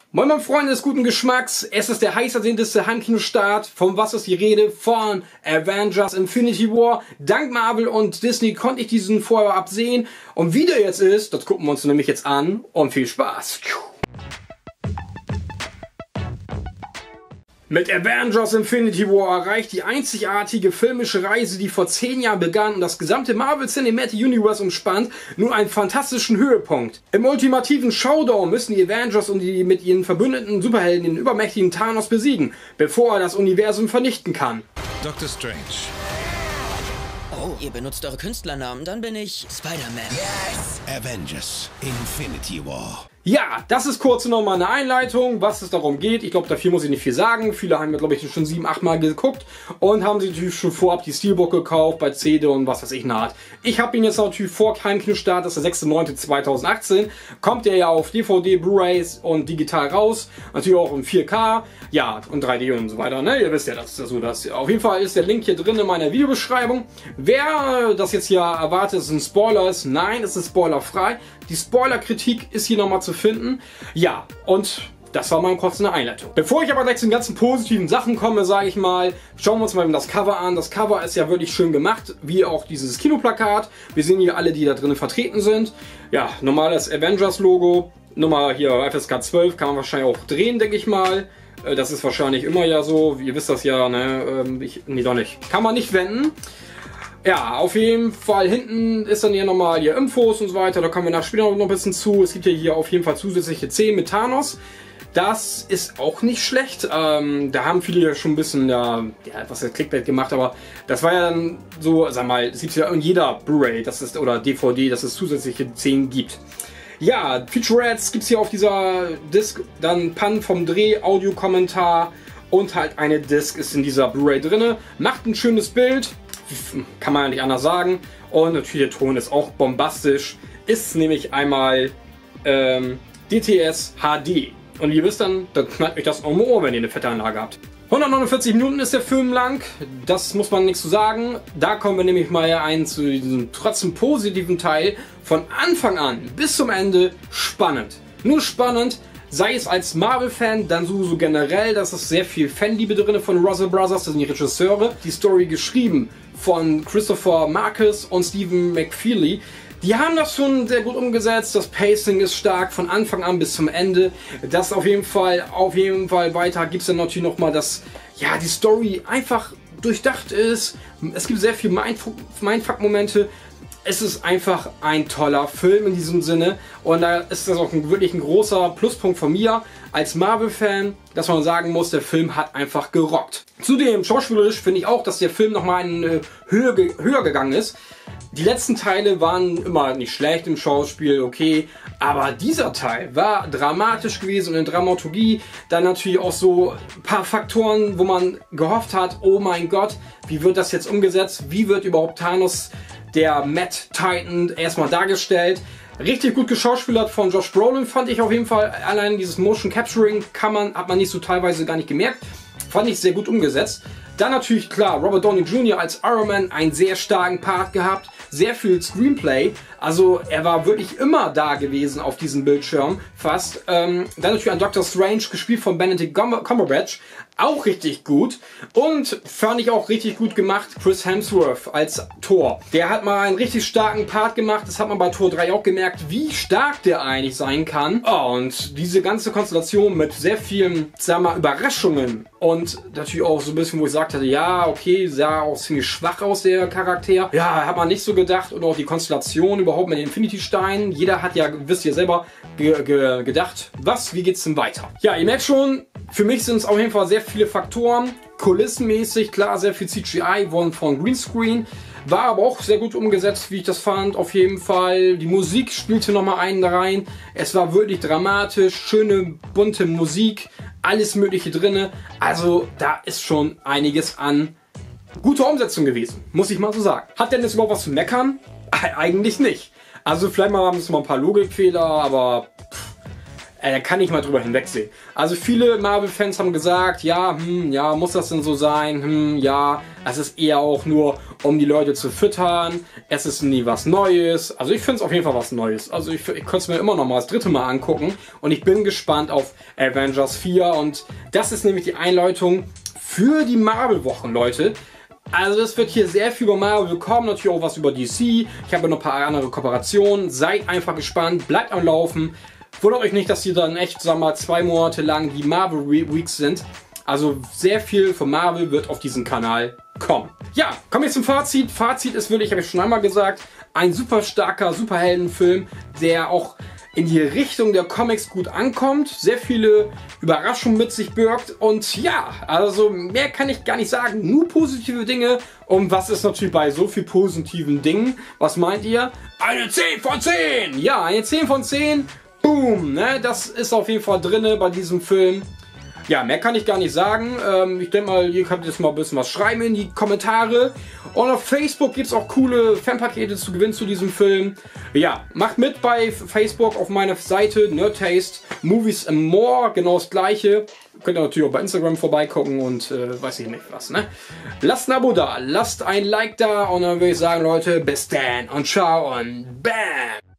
Moin moin Freunde des guten Geschmacks, es ist der heiß ersehnte Heimkinostart. Von was ist die Rede? Von Avengers Infinity War. Dank Marvel und Disney konnte ich diesen vorher absehen. Und wie der jetzt ist, das gucken wir uns nämlich jetzt an. Und viel Spaß! Mit Avengers Infinity War erreicht die einzigartige filmische Reise, die vor 10 Jahren begann und das gesamte Marvel Cinematic Universe umspannt, nun einen fantastischen Höhepunkt. Im ultimativen Showdown müssen die Avengers und die mit ihren verbündeten Superhelden den übermächtigen Thanos besiegen, bevor er das Universum vernichten kann. Dr. Strange. Oh, ihr benutzt eure Künstlernamen, dann bin ich Spider-Man. Yes! Avengers Infinity War. Ja, das ist kurz nochmal eine Einleitung, was es darum geht. Ich glaube, dafür muss ich nicht viel sagen. Viele haben ja, glaube ich, schon 7, 8 Mal geguckt und haben sich natürlich schon vorab die Steelbook gekauft bei CD und was weiß ich naht. Ich habe ihn jetzt natürlich vor Heimkinostart, das ist der 6.9.2018. Kommt der ja auf DVD, Blu-rays und digital raus. Natürlich auch in 4K, ja, und 3D und so weiter. Ne? Ihr wisst ja, das ist so das. Auf jeden Fall ist der Link hier drin in meiner Videobeschreibung. Wer das jetzt hier erwartet, dass es ein Spoiler ist, nein, es ist spoilerfrei. Die Spoilerkritik ist hier nochmal zu finden. Ja, und das war mal kurz eine Einleitung. Bevor ich aber gleich zu den ganzen positiven Sachen komme, sage ich mal, schauen wir uns mal das Cover an. Das Cover ist ja wirklich schön gemacht, wie auch dieses Kinoplakat. Wir sehen hier alle, die da drinnen vertreten sind. Ja, normales Avengers-Logo. Nummer hier FSK 12 kann man wahrscheinlich auch drehen, denke ich mal. Das ist wahrscheinlich immer ja so. Ihr wisst das ja, ne? Nee, doch nicht. Kann man nicht wenden. Ja, auf jeden Fall hinten ist dann hier nochmal hier Infos und so weiter. Da kommen wir nach später noch ein bisschen zu. Es gibt ja hier auf jeden Fall zusätzliche 10 mit Thanos. Das ist auch nicht schlecht. Da haben viele ja schon ein bisschen etwas Clickbait gemacht, aber das war ja dann so, sag mal, es gibt ja in jeder Blu-ray, oder DVD, dass es zusätzliche 10 gibt. Ja, Featurettes gibt es hier auf dieser Disc, dann Pan vom Dreh, Audiokommentar und halt eine Disc ist in dieser Blu-ray drinne. Macht ein schönes Bild. Kann man ja nicht anders sagen. Und natürlich der Ton ist auch bombastisch. Ist nämlich einmal DTS HD. Und ihr wisst dann knallt euch das um Ohr, wenn ihr eine fette Anlage habt. 149 Minuten ist der Film lang. Das muss man nichts zu sagen. Da kommen wir nämlich mal zu diesem trotzdem positiven Teil. Von Anfang an bis zum Ende spannend. Nur spannend. Sei es als Marvel-Fan, dann so generell, dass es sehr viel Fanliebe drin von Russell Brothers, das sind die Regisseure. Die Story geschrieben von Christopher Marcus und Stephen McFeely. Die haben das schon sehr gut umgesetzt, das Pacing ist stark von Anfang an bis zum Ende. Das auf jeden Fall weiter gibt es dann natürlich nochmal, dass ja, die Story einfach durchdacht ist. Es gibt sehr viele Mindfuck-Momente. Es ist einfach ein toller Film in diesem Sinne und da ist das auch wirklich ein großer Pluspunkt von mir als Marvel-Fan, dass man sagen muss, der Film hat einfach gerockt. Zudem, schauspielerisch finde ich auch, dass der Film nochmal eine höher gegangen ist. Die letzten Teile waren immer nicht schlecht im Schauspiel, okay, aber dieser Teil war dramatisch gewesen und in Dramaturgie dann natürlich auch so ein paar Faktoren, wo man gehofft hat, oh mein Gott, wie wird das jetzt umgesetzt, wie wird überhaupt Thanos, der Mad Titan, erstmal dargestellt. Richtig gut geschauspielert von Josh Brolin fand ich auf jeden Fall. Allein dieses Motion Capturing hat man nicht so teilweise gar nicht gemerkt. Fand ich sehr gut umgesetzt. Dann natürlich klar, Robert Downey Jr. als Iron Man einen sehr starken Part gehabt. Sehr viel Screenplay. Also er war wirklich immer da gewesen auf diesem Bildschirm. Fast. Dann natürlich ein Dr. Strange, gespielt von Benedict Cumberbatch. Auch richtig gut. Und fand ich auch richtig gut gemacht, Chris Hemsworth als Thor. Der hat mal einen richtig starken Part gemacht. Das hat man bei Thor 3 auch gemerkt, wie stark der eigentlich sein kann. Oh, und diese ganze Konstellation mit sehr vielen, sagen wir mal, Überraschungen. Und natürlich auch so ein bisschen, wo ich gesagt hatte, ja, okay, sah auch ziemlich schwach aus, der Charakter. Ja, hat man nicht so gedacht. Und auch die Konstellation überhaupt mit den Infinity-Steinen. Jeder hat ja, wisst ihr selber, gedacht, wie geht's denn weiter? Ja, ihr merkt schon, für mich sind es auf jeden Fall sehr viele Faktoren. Kulissenmäßig, klar, sehr viel CGI von Greenscreen. War aber auch sehr gut umgesetzt, wie ich das fand, auf jeden Fall. Die Musik spielte nochmal einen da rein. Es war wirklich dramatisch, schöne, bunte Musik, alles mögliche drinne. Also da ist schon einiges an guter Umsetzung gewesen, muss ich mal so sagen. Hat denn jetzt überhaupt was zu meckern? Eigentlich nicht. Also vielleicht mal ein paar Logikfehler, aber da kann ich mal drüber hinwegsehen. Also viele Marvel-Fans haben gesagt, ja, ja, muss das denn so sein? Ja, es ist eher auch nur, um die Leute zu füttern. Es ist nie was Neues. Also ich finde es auf jeden Fall was Neues. Also ich könnte es mir immer noch mal das dritte Mal angucken. Und ich bin gespannt auf Avengers 4. Und das ist nämlich die Einleitung für die Marvel-Wochen, Leute. Also es wird hier sehr viel über Marvel kommen, natürlich auch was über DC. Ich habe noch ein paar andere Kooperationen. Seid einfach gespannt, bleibt am Laufen. Wundert euch nicht, dass hier dann echt, sagen wir mal, 2 Monate lang die Marvel Weeks sind. Also sehr viel von Marvel wird auf diesen Kanal kommen. Ja, kommen wir zum Fazit. Fazit ist wirklich, habe ich schon einmal gesagt, ein super starker Superheldenfilm, der auch in die Richtung der Comics gut ankommt, sehr viele Überraschungen mit sich birgt und ja, also mehr kann ich gar nicht sagen, nur positive Dinge. Und was ist natürlich bei so viel positiven Dingen? Was meint ihr? Eine 10 von 10! Ja, eine 10 von 10. Boom, ne? Das ist auf jeden Fall drinne bei diesem Film. Ja, mehr kann ich gar nicht sagen. Ich denke mal, ihr könnt jetzt mal ein bisschen was schreiben in die Kommentare. Und auf Facebook gibt es auch coole Fanpakete zu gewinnen zu diesem Film. Ja, macht mit bei Facebook auf meiner Seite Nerdtaste Movies and More. Genau das gleiche. Könnt ihr natürlich auch bei Instagram vorbeigucken und weiß ich nicht was, ne? Lasst ein Abo da, lasst ein Like da und dann würde ich sagen, Leute, bis dann und ciao und bam!